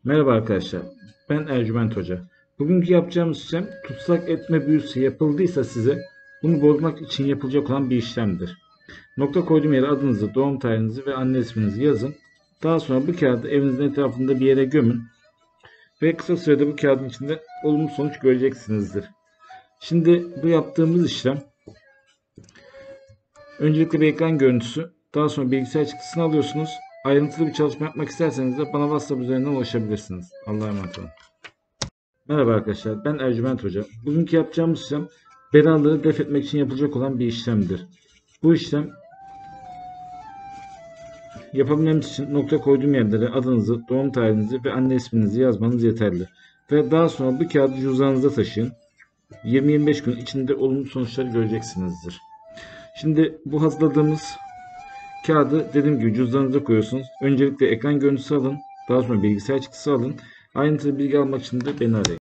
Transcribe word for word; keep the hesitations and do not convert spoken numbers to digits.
Merhaba arkadaşlar, ben Ercüment Hoca. Bugünkü yapacağımız işlem tutsak etme büyüsü yapıldıysa size bunu bozmak için yapılacak olan bir işlemdir. Nokta koyduğum yere adınızı, doğum tarihinizi ve anne isminizi yazın. Daha sonra bu kağıdı evinizin etrafında bir yere gömün ve kısa sürede bu kağıdın içinde olumlu sonuç göreceksinizdir. Şimdi bu yaptığımız işlem öncelikle bir ekran görüntüsü, daha sonra bilgisayar çıktısını alıyorsunuz. Ayrıntılı bir çalışma yapmak isterseniz de bana WhatsApp üzerinden ulaşabilirsiniz. Allah'a emanet olun. Merhaba arkadaşlar, ben Ercüment Hoca. Bugünkü yapacağımız işlem belaları def etmek için yapılacak olan bir işlemdir. Bu işlem yapabilmemiz için nokta koyduğum yerlere adınızı, doğum tarihinizi ve anne isminizi yazmanız yeterli. Ve daha sonra bu kağıdı cüzdanınıza taşıyın. yirmi yirmi beş gün içinde olumlu sonuçları göreceksinizdir. Şimdi bu hazırladığımız kağıdı dediğim gibi cüzdanınıza koyuyorsunuz. Öncelikle ekran görüntüsü alın. Daha sonra bilgisayar çıktısı alın. Ayrıntılı bilgi almak için de beni arayın.